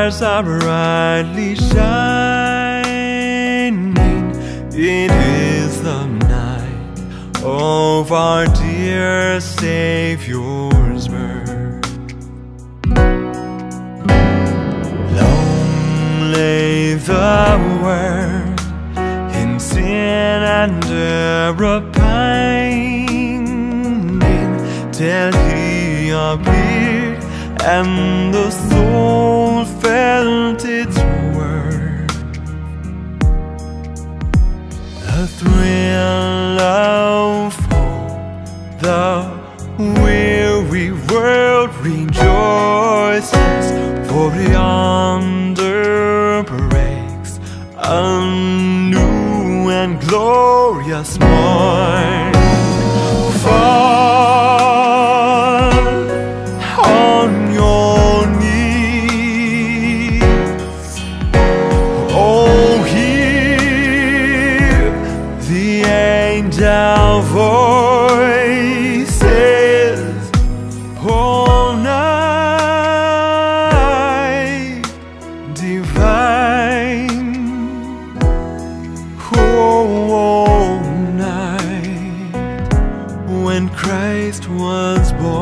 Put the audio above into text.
stars are brightly shining. It is the night of our dear Savior's birth. Long lay the world in sin and error pining, till He appeared and the soul felt its worth. The thrill of hope, the weary world rejoices, for yonder breaks a new and glorious morn. Fall on your knees, oh, hear the angel voices all night divine, all night when Christ was born.